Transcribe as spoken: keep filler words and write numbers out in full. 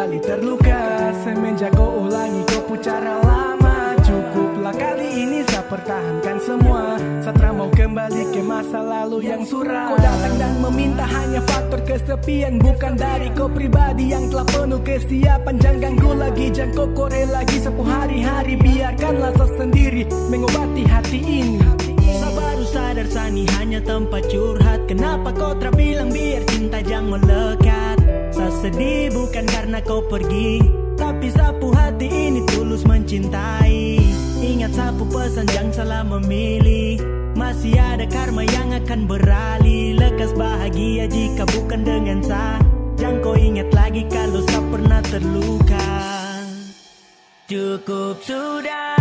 kembali terluka. Semenjak kau ulangi kau cara lama, cukuplah kali ini saya pertahankan semua. Satra mau kembali ke masa lalu yang suram. Kau datang dan meminta hanya faktor kesepian, bukan dari kau pribadi yang telah penuh kesiapan. Jangan ganggu lagi, jangan kau kore lagi sepuh hari-hari. Biarkanlah saya sendiri mengobati hati ini. Saya baru sadar sani hanya tempat curhat. Kenapa kau terbilang biar cinta jangan melekat. Saya sedih bukan karena kau pergi, tapi sapu hati ini tulus mencintai. Ingat sapu pesan jangan salah memilih. Masih ada karma yang akan beralih. Lekas bahagia jika bukan dengan saya. Jangan kau ingat lagi kalau saya pernah terluka. Cukup sudah.